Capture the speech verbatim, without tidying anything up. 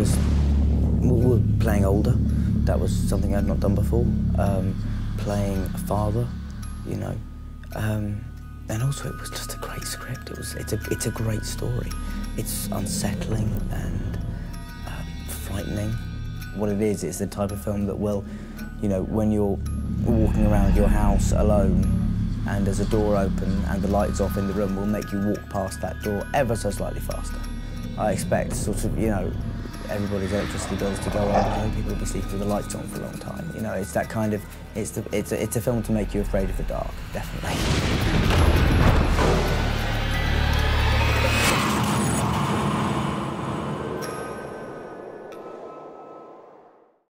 was we were playing older. That was something I'd not done before. Um, playing a father, you know. Um, and also it was just a great script. It was, it's, a, it's a great story. It's unsettling and um, frightening. What it is, it's the type of film that will, you know, when you're walking around your house alone and there's a door open and the light's off in the room, will make you walk past that door ever so slightly faster. I expect sort of, you know, everybody's electricity bills to go up, and people will be sleeping with the lights on for a long time. You know, it's that kind of, it's, the, it's, a, it's a film to make you afraid of the dark, definitely.